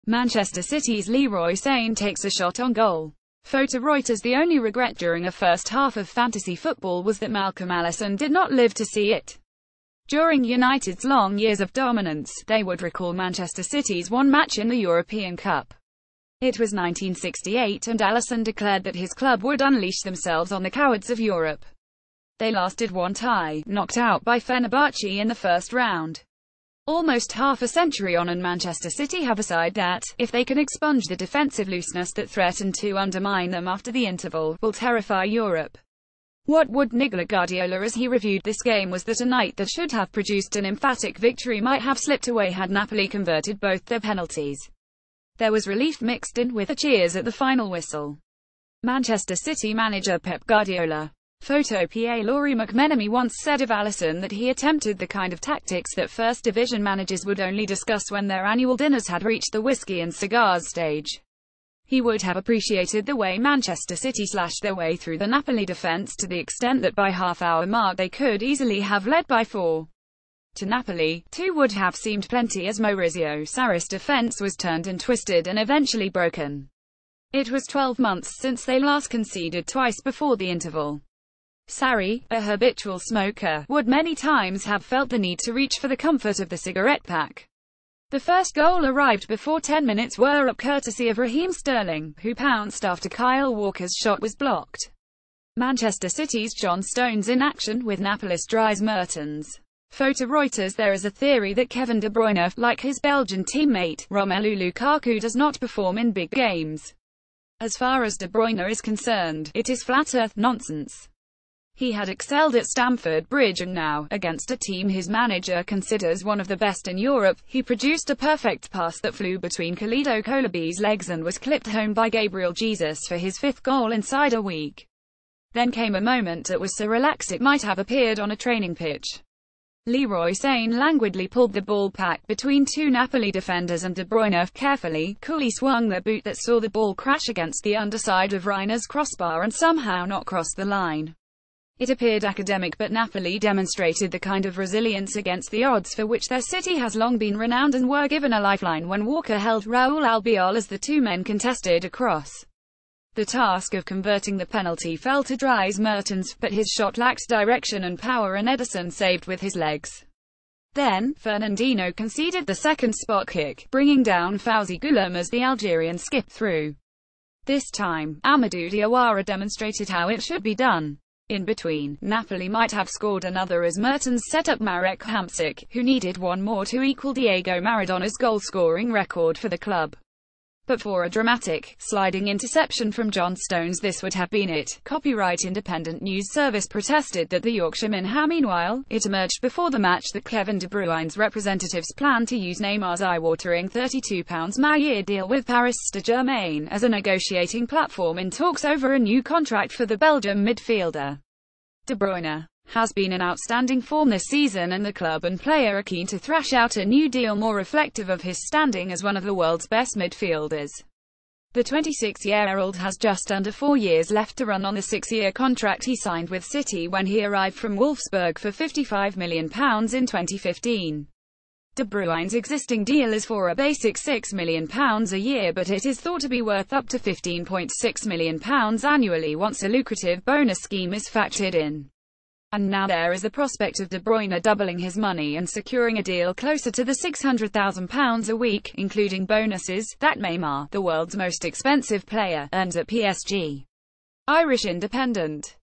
Manchester City's Leroy Sane takes a shot on goal. Photo Reuters. The only regret during a first half of fantasy football was that Malcolm Allison did not live to see it. During United's long years of dominance, they would recall Manchester City's one match in the European Cup. It was 1968 and Allison declared that his club would unleash themselves on the cowards of Europe. They lasted one tie, knocked out by Fenerbahce in the first round. Almost half a century on, and Manchester City have a side that, if they can expunge the defensive looseness that threatened to undermine them after the interval, will terrify Europe. What would Nicola Guardiola as he reviewed this game was that a night that should have produced an emphatic victory might have slipped away had Napoli converted both their penalties. There was relief mixed in with the cheers at the final whistle. Manchester City manager Pep Guardiola. Photo PA. Laurie McMenemy once said of Allison that he attempted the kind of tactics that First Division managers would only discuss when their annual dinners had reached the whiskey and cigars stage. He would have appreciated the way Manchester City slashed their way through the Napoli defence to the extent that by half-hour mark they could easily have led by 4. To Napoli, 2 would have seemed plenty as Maurizio Sarri's defence was turned and twisted and eventually broken. It was 12 months since they last conceded twice before the interval. Sarri, a habitual smoker, would many times have felt the need to reach for the comfort of the cigarette pack. The first goal arrived before 10 minutes were up, courtesy of Raheem Sterling, who pounced after Kyle Walker's shot was blocked. Manchester City's John Stones in action with Napolis Dries Mertens. Photo Reuters. There is a theory that Kevin De Bruyne, like his Belgian teammate, Romelu Lukaku, does not perform in big games. As far as De Bruyne is concerned, it is flat-earth nonsense. He had excelled at Stamford Bridge and now, against a team his manager considers one of the best in Europe, he produced a perfect pass that flew between Kalidou Koulibaly's legs and was clipped home by Gabriel Jesus for his 5th goal inside a week. Then came a moment that was so relaxed it might have appeared on a training pitch. Leroy Sane languidly pulled the ball back between 2 Napoli defenders and De Bruyne, carefully, coolly swung the boot that saw the ball crash against the underside of Reiner's crossbar and somehow not cross the line. It appeared academic, but Napoli demonstrated the kind of resilience against the odds for which their city has long been renowned and were given a lifeline when Walker held Raul Albiol as the 2 men contested a cross. The task of converting the penalty fell to Dries Mertens, but his shot lacked direction and power and Ederson saved with his legs. Then, Fernandinho conceded the second spot kick, bringing down Fawzi Goulam as the Algerian skipped through. This time, Amadou Diawara demonstrated how it should be done. In between, Napoli might have scored another as Mertens set up Marek Hamsik, who needed one more to equal Diego Maradona's goal-scoring record for the club. But for a dramatic, sliding interception from John Stones this would have been it. Copyright Independent News Service protested that the Yorkshireman had. Meanwhile, it emerged before the match that Kevin De Bruyne's representatives plan to use Neymar's eye-watering £32 a year deal with Paris Saint-Germain as a negotiating platform in talks over a new contract for the Belgium midfielder. De Bruyne has been in outstanding form this season, and the club and player are keen to thrash out a new deal more reflective of his standing as one of the world's best midfielders. The 26-year-old has just under 4 years left to run on the 6-year contract he signed with City when he arrived from Wolfsburg for £55 million in 2015. De Bruyne's existing deal is for a basic £6 million a year, but it is thought to be worth up to £15.6 million annually once a lucrative bonus scheme is factored in. And now there is the prospect of De Bruyne doubling his money and securing a deal closer to the £600,000 a week, including bonuses, that Neymar, the world's most expensive player, earns at PSG. Irish Independent.